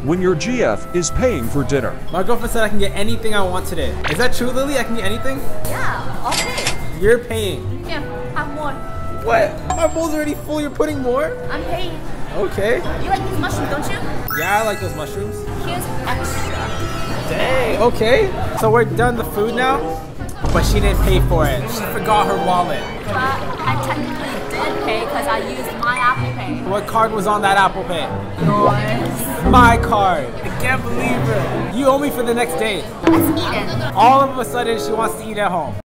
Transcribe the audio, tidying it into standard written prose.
when your GF is paying for dinner. My girlfriend said I can get anything I want today. Is that true, Lily? I can get anything? Yeah, I'll pay. You're paying. Yeah, have more. What? My bowl's already full. You're putting more? I'm paying. Okay. You like these mushrooms, don't you? Yeah, I like those mushrooms. Here's extra. Dang. Okay. So we're done the food now, but she didn't pay for it. She forgot her wallet. But I technically did pay because I used my Apple Pay. What card was on that Apple Pay? Yours. My card. I can't believe it. You owe me for the next date. Let's eat it. All of a sudden, she wants to eat at home.